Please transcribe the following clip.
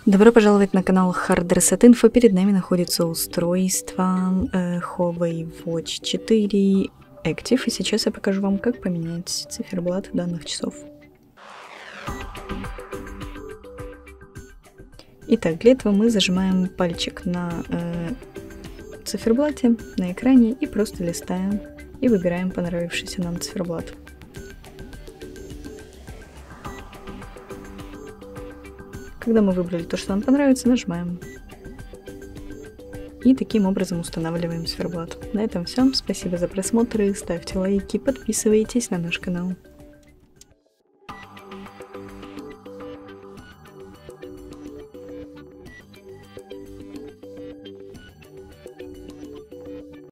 Добро пожаловать на канал Hard Reset Info. Перед нами находится устройство Huawei Watch 4 Active. И сейчас я покажу вам, как поменять циферблат данных часов. Итак, для этого мы зажимаем пальчик на циферблате, на экране и просто листаем и выбираем понравившийся нам циферблат. Когда мы выбрали то, что нам понравится, нажимаем. И таким образом устанавливаем циферблат. На этом все. Спасибо за просмотр. Ставьте лайки, подписывайтесь на наш канал.